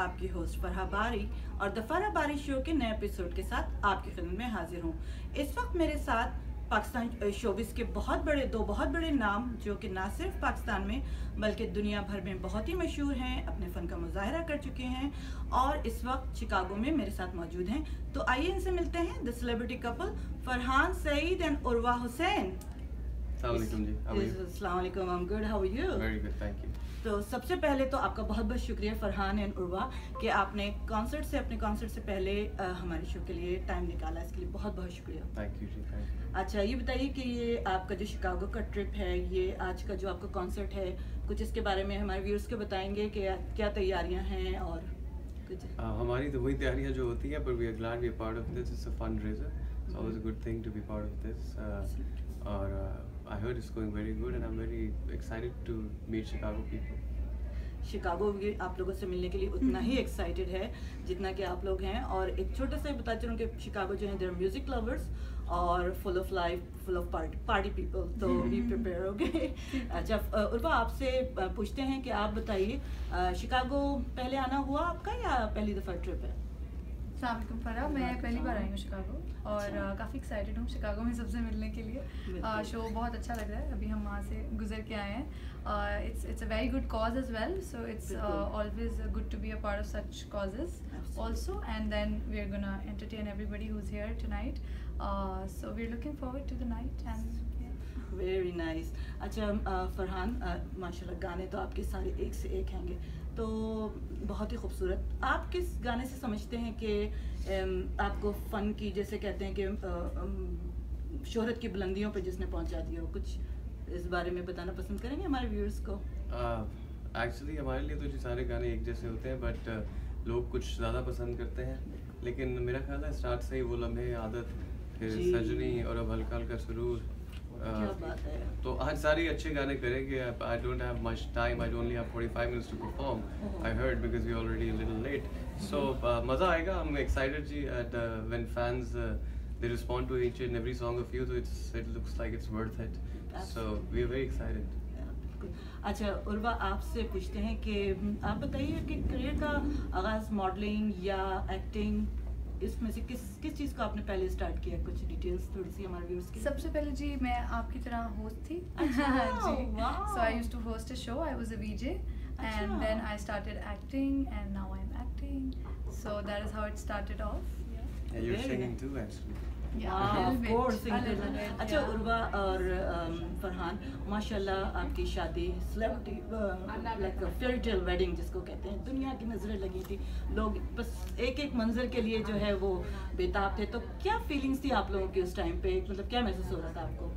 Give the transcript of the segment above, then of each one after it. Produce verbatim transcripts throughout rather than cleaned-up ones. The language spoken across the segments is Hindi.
आपकी होस्ट फरहा बारी और द फरहा बारी शो के नए एपिसोड के साथ आपकी खिदमत में हाजिर हूँ। इस वक्त मेरे साथ पाकिस्तान शोबिस के बहुत बड़े दो बहुत बड़े नाम जो कि ना सिर्फ पाकिस्तान में बल्कि दुनिया भर में बहुत ही मशहूर हैं, अपने फ़न का मुजाहरा कर चुके हैं और इस वक्त शिकागो में मेरे साथ मौजूद हैं। तो आइए इनसे मिलते हैं, the celebrity couple Farhan Saeed and Urwa Hussain. अस्सलाम वालेकुम, I am good, how are you? Very good, thank you. तो सबसे पहले तो आपका बहुत बहुत शुक्रिया फरहान एंड उर्वा कि आपने कॉन्सर्ट से अपने कॉन्सर्ट से पहले आ, हमारे शो के लिए टाइम निकाला, इसके लिए बहुत बहुत शुक्रिया। थैंक यू जी, थैंक यू। अच्छा, ये बताइए कि ये आपका जो शिकागो का ट्रिप है, ये आज का जो आपका कॉन्सर्ट है, कुछ इसके बारे में हमारे व्यूअर्स को बताएंगे कि क्या तैयारियां हैं और कुछ? uh, हमारी तो वही तैयारियां जो होती हैं, पर we are glad we are part of this, it's a fund raiser, so always a good thing to be part of this. और I heard it's going very good and I am very excited to meet Chicago people. Chicago भी आप लोगों से मिलने के लिए उतना ही एक्साइटेड है जितना कि आप लोग हैं। और एक छोटा सा बता चलूँ कि शिकागो जो है देयर म्यूजिक लवर्स और full of life, full of party party people, तो बी प्रिपेयर हो गए। अच्छा उर्वा, आपसे पूछते हैं कि आप बताइए शिकागो पहले आना हुआ आपका या पहली दफ़ा ट्रिप है? अस्सलाम वालेकुम फरहा, मैं पहली बार आई हूँ शिकागो और uh, काफ़ी एक्साइटेड हूँ शिकागो में सबसे मिलने के लिए। uh, शो बहुत अच्छा लग रहा है, अभी हम वहाँ से गुजर के आए हैं। It's it's a very good cause as well, so it's always good to be a part of such causes also, and then we are gonna entertain everybody who is here tonight, so we are looking forward to the night and very nice. अच्छा फरहान, माशाल्लाह गाने तो आपके सारे एक से एक हैंगे, तो बहुत ही खूबसूरत। आप किस गाने से समझते हैं कि आपको फ़न की, जैसे कहते हैं कि शोहरत की बुलंदियों पे जिसने पहुंचा दिया हो, कुछ इस बारे में बताना पसंद करेंगे हमारे व्यूअर्स को? एक्चुअली uh, हमारे लिए तो जो सारे गाने एक जैसे होते हैं, बट uh, लोग कुछ ज़्यादा पसंद करते हैं, लेकिन मेरा ख्याल है स्टार्ट से ही वो लम्हे आदत, फिर सजनी और अब हल्का हल्का सुरूर, क्या बात है। तो आज सारे अच्छे गाने करेंगे। I don't have much time, I only have forty-five minutes to perform, I heard, because we already a little late, so मज़ा आएगा। I'm excited ji at uh, when fans uh, they respond to each and every song of you, so it's it looks like it's worth it, so we are very excited. अच्छा उर्वा, आपसे पूछते हैं कि आप बताइए कि करियर का आगाज़ मॉडलिंग या एक्टिंग, इसमें से किस किस चीज़ को आपने पहले स्टार्ट किया? कुछ डिटेल्स थोड़ी सी हमारे व्यूअर्स के। सबसे पहले जी मैं आपकी तरह होस्ट थी। अच्छा, जी, wow. so I used to host a show, I was a V J, and then I started acting and now I'm acting, so that is how it started off. Yeah, yeah, you're singing too actually. Yeah, of course, singing. अच्छा उर्वा और फरहान, माशाल्लाह आपकी शादी celebrity like fairy tale wedding जिसको कहते हैं, दुनिया की नज़रें लगी थी, लोग बस एक एक मंजर के लिए जो है वो बेताब थे। तो क्या फीलिंग्स थी आप लोगों की उस टाइम पे, मतलब क्या महसूस हो रहा था आपको?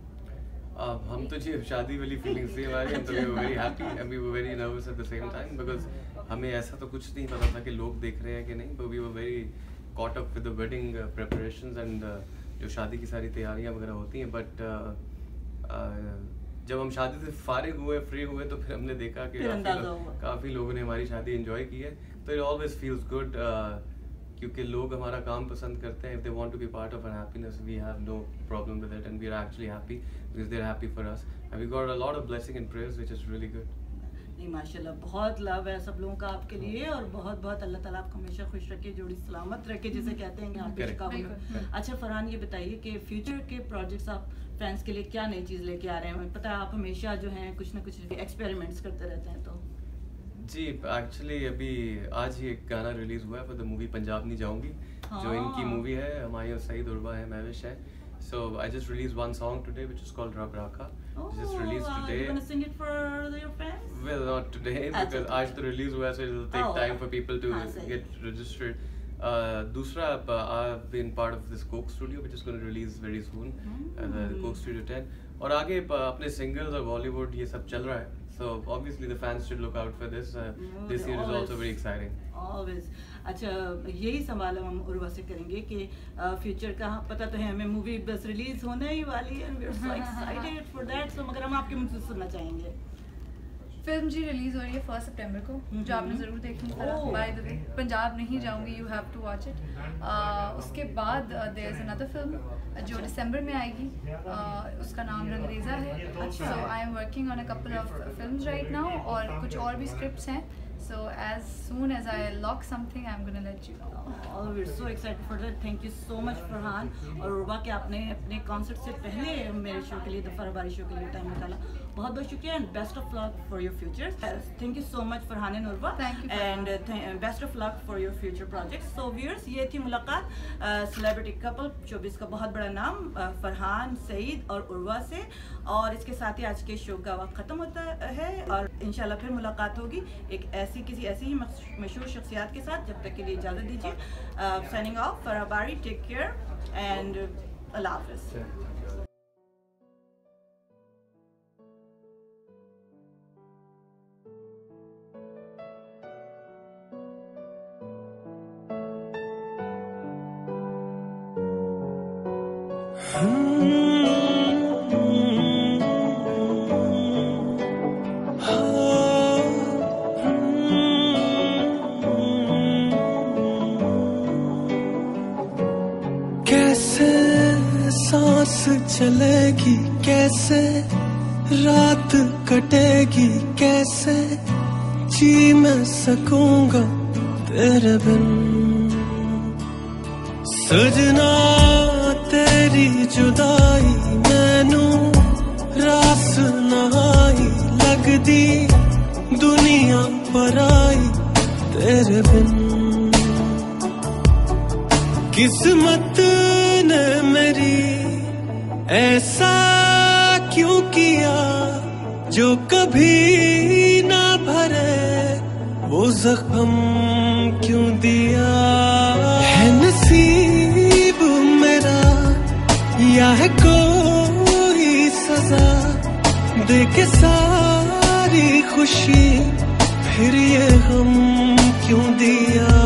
अब हम तो जी शादी वाली फीलिंग्स थी हमारी, हम तो we were very happy and we were very nervous at the same time, because हमें ऐसा तो कुछ नहीं पता था कि लोग देख रहे हैं कि नहीं, but we were very caught up with the wedding uh, preparations and uh, जो शादी की सारी तैयारियां वगैरह होती हैं, बट uh, uh, जब हम शादी से फारिग हुए, फ्री हुए, तो फिर हमने देखा कि काफ़ी लो, काफ़ी लोगों ने हमारी शादी एंजॉय की है, तो इट ऑलवेज फील्स गुड, क्योंकि लोग हमारा काम पसंद करते हैं। If they want to be part of our happiness, we have no problem with it and we are actually happy because they are happy for us and we got a lot of blessing and prayers which is really good. नहीं माशाल्लाह, बहुत लव है सब लोगों का आपके लिए और बहुत बहुत अल्लाह ताला आपको हमेशा खुश रखे, जोड़ी सलामत रखे, जिसे कहते हैं यहाँ पे शिकागो में। अच्छा फरहान, ये बताइए कि फ्यूचर के प्रोजेक्ट्स आप फैंस के लिए क्या नई चीज़ लेके आ रहे हैं? पता है आप हमेशा जो है कुछ ना कुछ एक्सपेरिमेंट्स करते रहते हैं। तो जी एक्चुअली अभी आज ही एक गाना रिलीज हुआ है फॉर द मूवी पंजाब नहीं जाऊंगी, जो इनकी मूवी है, हमारे सईद उर्वा है, महविश है। So I just released one song today, which is called Rab Rakha. Oh, just released wow. today. You're gonna sing it for your fans? Well, not today because आज तो release हुआ, so it'll take oh, time for people to हाँ, get registered. Uh, दूसरा, uh, I've been part of this Coke Studio, which is going to release very soon, mm-hmm. uh, the Coke Studio ten. और आगे uh, अपने singles और Bollywood ये सब चल रहा है. So obviously the fans should look out for this. Uh, no, this year always, is also very exciting. Always. अच्छा, यही सवाल हम उर्वा से करेंगे कि फ्यूचर का पता तो है हमें, मूवी बस रिलीज होने ही वाली है, we are so excited for that. So मगर हम आपके मुझसे सुनना चाहेंगे। फिल्म जी रिलीज हो रही है फर्स्ट सितंबर को, जो आपने ज़रूर देखनी है। बाय द वे, पंजाब नहीं जाऊंगी, you have to watch it. उसके बाद देयर इज अनदर फिल्म जो दिसंबर में आएगी, uh, उसका नाम रंगरेज़ा है। So I am working on a couple of films right now, और कुछ और भी स्क्रिप्ट्स हैं। So as soon as I lock something, I'm gonna let you know. Oh, we're so excited for that. Thank you so much Farhan और उर्वा के आपने अपने कॉन्सर्ट से पहले मेरे शो के लिए द फराह बारी शो के लिए टाइम निकाला. बहुत बहुत शुक्रिया and best of luck for your future. Thank you so much Farhan and Urwa and best of luck for your future projects. So viewers, ये थी मुलाकात सेलिब्रिटी कपल शोबिज़ का बहुत बड़ा नाम फरहान सईद और उर्वा से. और इसके साथ ही आज के शो का वक्त ख़त्म होता है और इंशाल्लाह फिर मुलाकात होगी एक ऐसी किसी ऐसी ही मशहूर शख्सियात के साथ. जब तक के लिए इजाज़त दीजिए. साइनिंग ऑफ, फराह बारी. टेक केयर एंड अल्लाह हाफ़िज़. कैसे सांस चलेगी, कैसे रात कटेगी, कैसे जी मैं सकूंगा तेरे बिन. सजना तेरी जुदाई मैनू रास नहाई लगदी, दुनिया पर आई तेरे बिन. किस्मत ने मेरी ऐसा क्यों किया जो कभी ना भरे, वो जख्म क्यों दिया. है नसीब मेरा या है कोई सजा, दे के सारी खुशी फिर ये हम क्यों दिया.